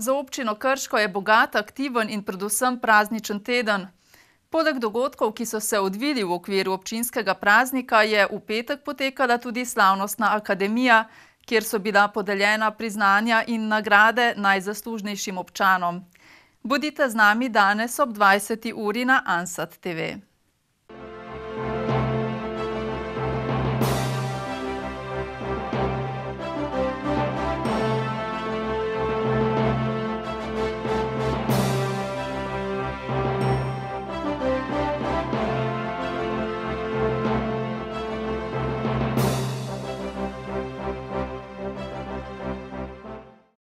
Za občino Krško je bogat, aktiven in predvsem prazničen teden. Poleg dogodkov, ki so se odvili v okviru občinskega praznika, je v petek potekala tudi slavnostna akademija, kjer so bila podeljena priznanja in nagrade najzaslužnejšim občanom. Bodite z nami danes ob 20. uri na Ansat TV.